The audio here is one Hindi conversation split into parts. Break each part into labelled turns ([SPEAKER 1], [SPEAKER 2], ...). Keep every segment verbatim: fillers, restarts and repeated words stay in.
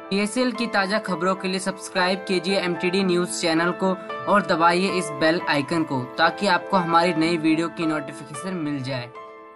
[SPEAKER 1] पीएसएल की ताज़ा खबरों के लिए सब्सक्राइब कीजिए एमटीडी न्यूज़ चैनल को और दबाइए इस बेल आइकन को ताकि आपको हमारी नई वीडियो की नोटिफिकेशन मिल जाए।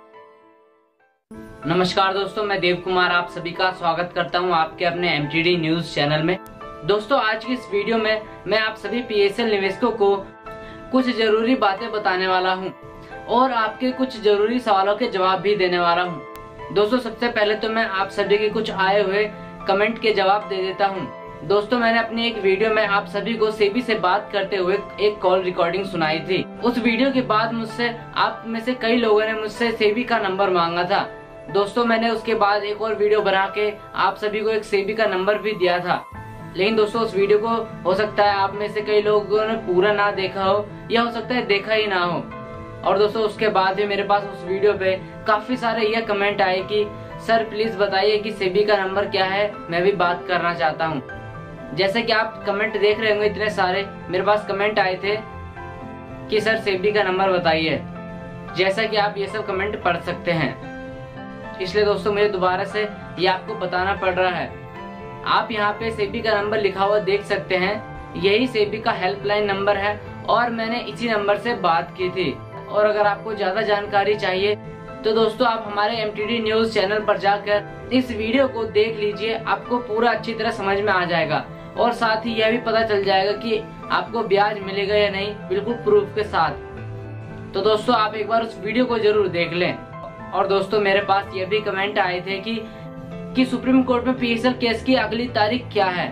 [SPEAKER 1] नमस्कार दोस्तों, मैं देव कुमार आप सभी का स्वागत करता हूं आपके अपने एमटीडी न्यूज़ चैनल में। दोस्तों, आज की इस वीडियो में मैं आप सभी पीएसएल निवेशकों को कुछ जरूरी बातें बताने वाला हूं और आपके कुछ जरूरी सवालों के जवाब भी देने वाला हूं। दोस्तों, सबसे पहले तो मैं आप सभी के कुछ आए हुए कमेंट के जवाब दे देता हूं। दोस्तों, मैंने अपनी एक वीडियो में आप सभी को सेबी से बात करते हुए एक कॉल रिकॉर्डिंग सुनाई थी। उस वीडियो के बाद मुझसे आप में से कई लोगों ने मुझसे सेबी का नंबर मांगा था। दोस्तों, मैंने उसके बाद एक और वीडियो बना के आप सभी को एक सेबी का नंबर भी दिया था। लेकिन दोस्तों, उस वीडियो को हो सकता है आप में से कई लोगों ने पूरा ना देखा हो या हो सकता है देखा ही ना हो। और दोस्तों, उसके बाद भी मेरे पास उस वीडियो पे काफी सारे यह कमेंट आए कि सर प्लीज बताइए कि सेबी का नंबर क्या है, मैं भी बात करना चाहता हूँ। जैसे कि आप कमेंट देख रहे होंगे, इतने सारे मेरे पास कमेंट आए थे कि सर सेबी का नंबर बताइए। जैसा कि आप ये सब कमेंट पढ़ सकते हैं, इसलिए दोस्तों मुझे दोबारा से ये आपको बताना पड़ रहा है। आप यहाँ पे सेबी का नंबर लिखा हुआ देख सकते हैं, यही सेबी का हेल्पलाइन नंबर है और मैंने इसी नंबर से बात की थी। और अगर आपको ज्यादा जानकारी चाहिए तो दोस्तों आप हमारे एमटीडी न्यूज चैनल पर जाकर इस वीडियो को देख लीजिए, आपको पूरा अच्छी तरह समझ में आ जाएगा और साथ ही यह भी पता चल जाएगा कि आपको ब्याज मिलेगा या नहीं, बिल्कुल प्रूफ के साथ। तो दोस्तों, आप एक बार उस वीडियो को जरूर देख लें। और दोस्तों, मेरे पास ये भी कमेंट आए थे कि कि सुप्रीम कोर्ट में पीएसएल केस की अगली तारीख क्या है।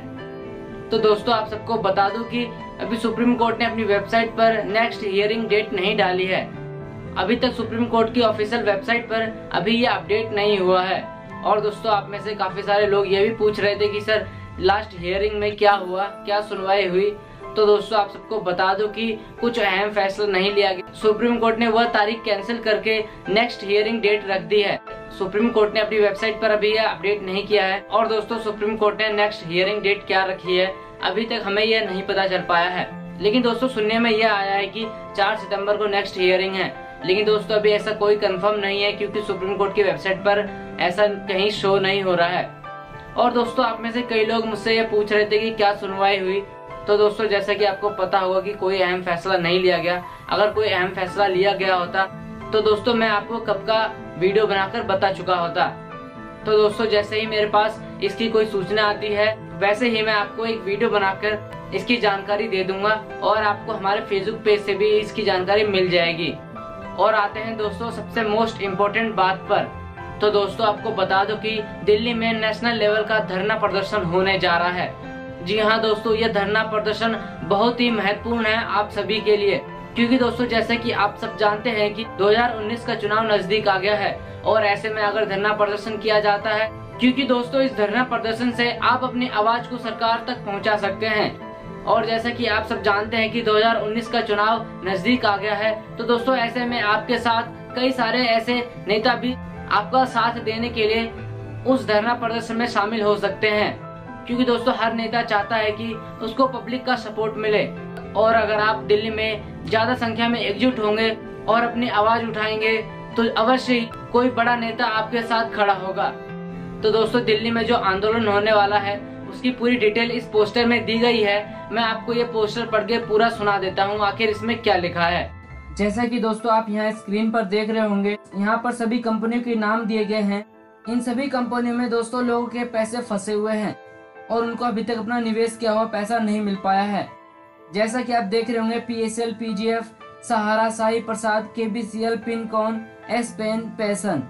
[SPEAKER 1] तो दोस्तों, आप सबको बता दूं कि अभी सुप्रीम कोर्ट ने अपनी वेबसाइट पर नेक्स्ट हियरिंग डेट नहीं डाली है। अभी तक सुप्रीम कोर्ट की ऑफिशियल वेबसाइट पर अभी ये अपडेट नहीं हुआ है। और दोस्तों, आप में से काफी सारे लोग ये भी पूछ रहे थे कि सर लास्ट हियरिंग में क्या हुआ, क्या सुनवाई हुई। तो दोस्तों, आप सबको बता दूं कि कुछ अहम फैसला नहीं लिया गया। सुप्रीम कोर्ट ने वह तारीख कैंसिल करके नेक्स्ट हियरिंग डेट रख दी है। सुप्रीम कोर्ट ने अपनी वेबसाइट पर अभी यह अपडेट नहीं किया है। और दोस्तों, सुप्रीम कोर्ट ने नेक्स्ट हियरिंग डेट क्या रखी है अभी तक हमें यह नहीं पता चल पाया है। लेकिन दोस्तों, सुनने में यह आया है कि चार सितंबर को नेक्स्ट हियरिंग है। लेकिन दोस्तों, अभी ऐसा कोई कंफर्म नहीं है क्योंकि सुप्रीम कोर्ट की वेबसाइट पर ऐसा कहीं शो नहीं हो रहा है। और दोस्तों, आप में से कई लोग मुझसे ये पूछ रहे थे कि क्या सुनवाई हुई। तो दोस्तों, जैसा कि आपको पता होगा कि कोई अहम फैसला नहीं लिया गया। अगर कोई अहम फैसला लिया गया होता तो दोस्तों मैं आपको कब का वीडियो बनाकर बता चुका होता। तो दोस्तों, जैसे ही मेरे पास इसकी कोई सूचना आती है वैसे ही मैं आपको एक वीडियो बनाकर इसकी जानकारी दे दूंगा और आपको हमारे फेसबुक पेज से भी इसकी जानकारी मिल जाएगी। और आते हैं दोस्तों सबसे मोस्ट इम्पोर्टेंट बात पर। तो दोस्तों, आपको बता दो कि दिल्ली में नेशनल लेवल का धरना प्रदर्शन होने जा रहा है। जी हाँ दोस्तों, यह धरना प्रदर्शन बहुत ही महत्वपूर्ण है आप सभी के लिए, क्योंकि दोस्तों जैसे कि आप सब जानते हैं कि दो हज़ार उन्नीस का चुनाव नजदीक आ गया है। और ऐसे में अगर धरना प्रदर्शन किया जाता है, क्योंकि दोस्तों इस धरना प्रदर्शन से आप अपनी आवाज को सरकार तक पहुंचा सकते हैं। और जैसा कि आप सब जानते हैं कि दो हज़ार उन्नीस का चुनाव नजदीक आ गया है, तो दोस्तों ऐसे में आपके साथ कई सारे ऐसे नेता भी आपका साथ देने के लिए उस धरना प्रदर्शन में शामिल हो सकते हैं। क्योंकि दोस्तों हर नेता चाहता है कि उसको पब्लिक का सपोर्ट मिले। और अगर आप दिल्ली में ज्यादा संख्या में एकजुट होंगे और अपनी आवाज उठाएंगे तो अवश्य ही कोई बड़ा नेता आपके साथ खड़ा होगा। तो दोस्तों, दिल्ली में जो आंदोलन होने वाला है उसकी पूरी डिटेल इस पोस्टर में दी गई है। मैं आपको ये पोस्टर पढ़ के पूरा सुना देता हूँ आखिर इसमें क्या लिखा है। जैसा कि दोस्तों आप यहाँ स्क्रीन पर देख रहे होंगे, यहाँ पर सभी कंपनियों के नाम दिए गए हैं। इन सभी कंपनियों में दोस्तों लोगों के पैसे फंसे हुए हैं और उनको अभी तक अपना निवेश किया हुआ पैसा नहीं मिल पाया है। जैसा कि आप देख रहे होंगे, PSL, PGF, Sahara, Sai Prasad, KBCL, Pincon, एस पेन, पैसन।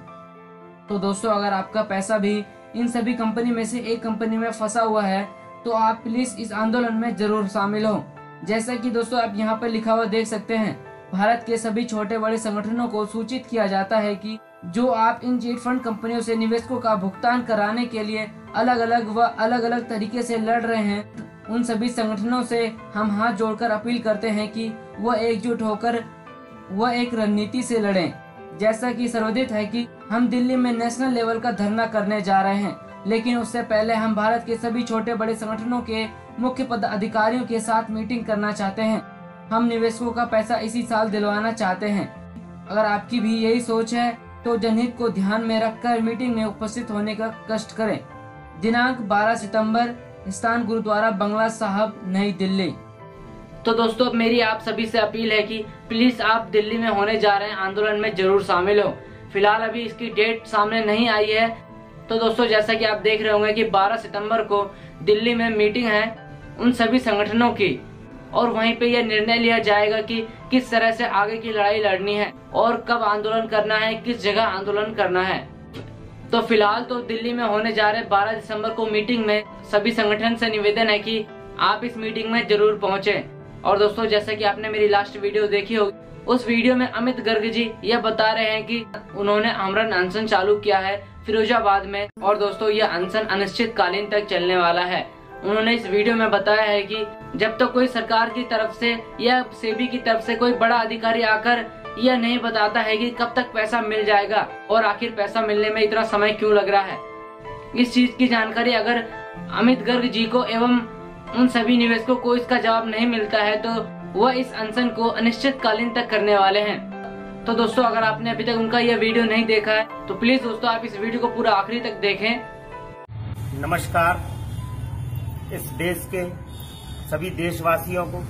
[SPEAKER 1] तो दोस्तों, अगर आपका पैसा भी इन सभी कंपनी में से एक कंपनी में फंसा हुआ है तो आप प्लीज इस आंदोलन में जरूर शामिल हो। जैसा कि दोस्तों आप यहाँ पर लिखा हुआ देख सकते हैं, भारत के सभी छोटे बड़े संगठनों को सूचित किया जाता है कि जो आप इन चिट फंड कंपनियों से निवेशकों का भुगतान कराने के लिए अलग अलग व अलग अलग तरीके से लड़ रहे हैं, उन सभी संगठनों से हम हाथ जोड़कर अपील करते हैं कि वह एकजुट होकर वह एक रणनीति से लड़ें। जैसा कि सर्वोदित है कि हम दिल्ली में नेशनल लेवल का धरना करने जा रहे हैं, लेकिन उससे पहले हम भारत के सभी छोटे बड़े संगठनों के मुख्य पदाधिकारियों के साथ मीटिंग करना चाहते हैं। हम निवेशकों का पैसा इसी साल दिलवाना चाहते हैं। अगर आपकी भी यही सोच है तो जनहित को ध्यान में रखकर मीटिंग में उपस्थित होने का कष्ट करें। दिनांक बारह सितंबर, स्थान गुरुद्वारा बंगला साहब, नई दिल्ली। तो दोस्तों अब मेरी आप सभी से अपील है कि प्लीज आप दिल्ली में होने जा रहे हैं आंदोलन में जरूर शामिल हो। फिलहाल अभी इसकी डेट सामने नहीं आई है। तो दोस्तों जैसा कि आप देख रहे होंगे कि बारह सितंबर को दिल्ली में मीटिंग है उन सभी संगठनों की, और वहीं पे यह निर्णय लिया जाएगा कि किस तरह से आगे की लड़ाई लड़नी है और कब आंदोलन करना है, किस जगह आंदोलन करना है। तो फिलहाल तो दिल्ली में होने जा रहे बारह दिसंबर को मीटिंग में सभी संगठन से निवेदन है कि आप इस मीटिंग में जरूर पहुंचे। और दोस्तों जैसा कि आपने मेरी लास्ट वीडियो देखी होगी, उस वीडियो में अमित गर्ग जी यह बता रहे हैं कि उन्होंने आमरण अनशन चालू किया है फिरोजाबाद में, और दोस्तों यह अनशन अनिश्चित कालीन तक चलने वाला है। उन्होंने इस वीडियो में बताया है कि जब तक तो कोई सरकार की तरफ से या सेबी की तरफ से कोई बड़ा अधिकारी आकर यह नहीं बताता है कि कब तक पैसा मिल जाएगा और आखिर पैसा मिलने में इतना समय क्यों लग रहा है, इस चीज की जानकारी अगर अमित गर्ग जी को एवं उन सभी निवेशकों को इसका जवाब नहीं मिलता है तो वह इस अनशन को अनिश्चितकालीन तक करने वाले हैं। तो दोस्तों अगर आपने अभी तक उनका यह वीडियो नहीं देखा है तो प्लीज दोस्तों आप इस वीडियो को पूरा आखिरी तक देखें।
[SPEAKER 2] नमस्कार, इस देश के सभी देशवासियों को,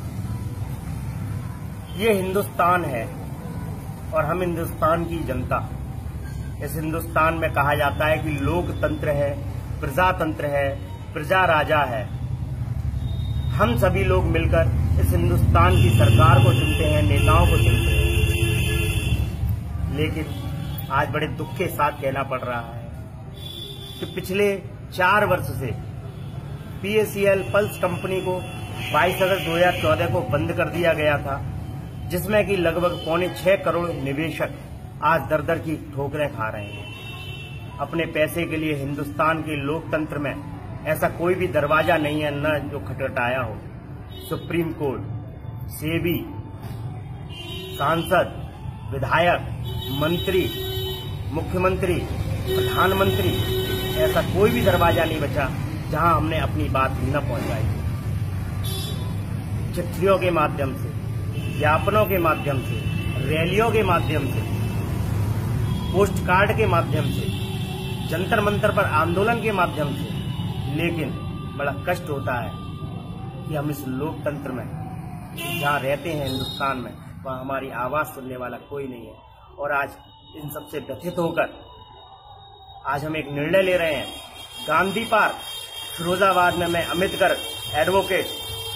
[SPEAKER 2] ये हिंदुस्तान है और हम हिंदुस्तान की जनता। इस हिंदुस्तान में कहा जाता है कि लोकतंत्र है, प्रजातंत्र है, प्रजा राजा है। हम सभी लोग मिलकर इस हिंदुस्तान की सरकार को चुनते हैं, नेताओं को चुनते हैं। लेकिन आज बड़े दुख के साथ कहना पड़ रहा है कि पिछले चार वर्ष से पीएसीएल पल्स कंपनी को बाईस अगस्त दो हज़ार चौदह को बंद कर दिया गया था, जिसमें कि लगभग पौने छह करोड़ निवेशक आज दर दर की ठोकरें खा रहे हैं अपने पैसे के लिए। हिंदुस्तान के लोकतंत्र में ऐसा कोई भी दरवाजा नहीं है न जो खटखटाया हो। सुप्रीम कोर्ट, सेबी, सांसद, विधायक, मंत्री, मुख्यमंत्री, प्रधानमंत्री, ऐसा कोई भी दरवाजा नहीं बचा जहां हमने अपनी बात न पहुंचाई। चिट्ठियों के माध्यम से, ज्ञापनों के माध्यम से, रैलियों के माध्यम से, पोस्ट कार्ड के माध्यम से, जंतर मंतर पर आंदोलन के माध्यम से, लेकिन बड़ा कष्ट होता है कि हम इस लोकतंत्र में जहाँ रहते हैं हिंदुस्तान में, वहाँ हमारी आवाज सुनने वाला कोई नहीं है। और आज इन सबसे व्यथित होकर आज हम एक निर्णय ले रहे हैं। गांधी पार्क फिरोजाबाद में मैं अमित गर्ग एडवोकेट,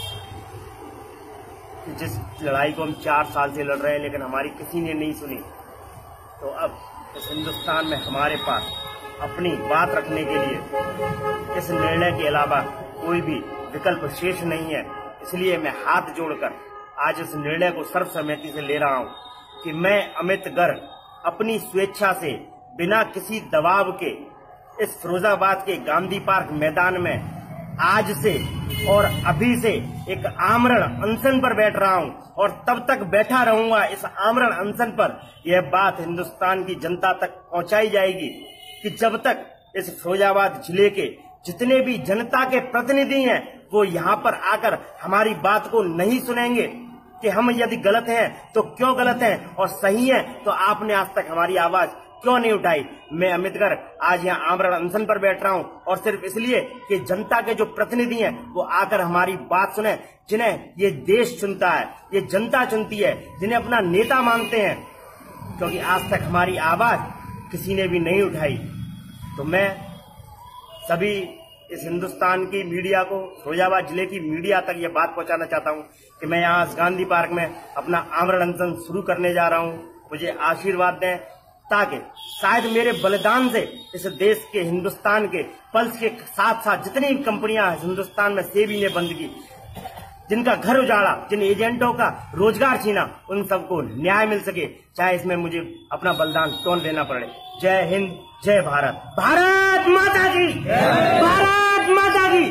[SPEAKER 2] जिस लड़ाई को हम चार साल से लड़ रहे हैं लेकिन हमारी किसी ने नहीं सुनी, तो अब इस हिंदुस्तान में हमारे पास अपनी बात रखने के लिए इस निर्णय के अलावा कोई भी विकल्प शेष नहीं है। इसलिए मैं हाथ जोड़कर आज इस निर्णय को सर्वसम्मति से ले रहा हूं कि मैं अमित गर्ग अपनी स्वेच्छा से, बिना किसी दबाव के, इस फिरोजाबाद के गांधी पार्क मैदान में आज से और अभी से एक आमरण अनशन पर बैठ रहा हूं और तब तक बैठा रहूंगा। इस आमरण अनशन पर यह बात हिंदुस्तान की जनता तक पहुंचाई जाएगी कि जब तक इस फिरोजाबाद जिले के जितने भी जनता के प्रतिनिधि हैं वो यहाँ पर आकर हमारी बात को नहीं सुनेंगे कि हम यदि गलत हैं तो क्यों गलत हैं और सही हैं तो आपने आज तक हमारी आवाज क्यों नहीं उठाई। मैं अमित गर्ग आज यहाँ आमरण अनशन पर बैठ रहा हूँ और सिर्फ इसलिए कि जनता के जो प्रतिनिधि हैं वो आकर हमारी बात सुने, जिन्हें ये देश चुनता है, ये जनता चुनती है, जिन्हें अपना नेता मानते हैं, क्योंकि आज तक हमारी आवाज किसी ने भी नहीं उठाई। तो मैं सभी इस हिंदुस्तान की मीडिया को, फिरोजाबाद जिले की मीडिया तक ये बात पहुंचाना चाहता हूं कि मैं यहाँ गांधी पार्क में अपना आमरण अनशन शुरू करने जा रहा हूं। मुझे आशीर्वाद दें ताकि शायद मेरे बलिदान से इस देश के, हिंदुस्तान के पल्स के साथ साथ जितनी भी कंपनियां हिंदुस्तान में सेबी ने बंद की, जिनका घर उजाड़ा, जिन एजेंटों का रोजगार छीना, उन सबको न्याय मिल सके, चाहे इसमें मुझे अपना बलिदान कौन देना पड़े। जय हिंद, जय भारत। भारत माता की, भारत माता की,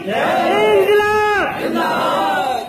[SPEAKER 2] इंकलाब।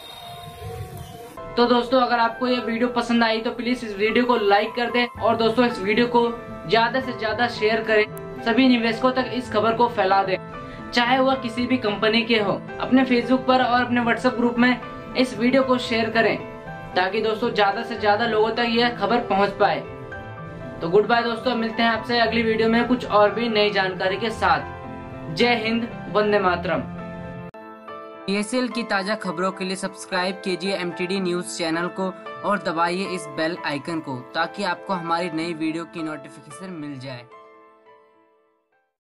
[SPEAKER 1] तो दोस्तों अगर आपको ये वीडियो पसंद आई तो प्लीज इस वीडियो को लाइक कर दें और दोस्तों इस वीडियो को ज्यादा से ज्यादा शेयर करें, सभी निवेशकों तक इस खबर को फैला दें, चाहे वह किसी भी कंपनी के हो। अपने फेसबुक पर और अपने व्हाट्सएप ग्रुप में इस वीडियो को शेयर करें ताकि दोस्तों ज्यादा से ज्यादा लोगों तक यह खबर पहुंच पाए। तो गुड बाय दोस्तों, मिलते हैं आपसे अगली वीडियो में कुछ और भी नई जानकारी के साथ। जय हिंद, वंदे मातरम। पीएसएल की ताजा खबरों के लिए सब्सक्राइब कीजिए एमटीडी न्यूज चैनल को और दबाइए इस बेल आइकन को ताकि आपको हमारी नई वीडियो की नोटिफिकेशन मिल जाए।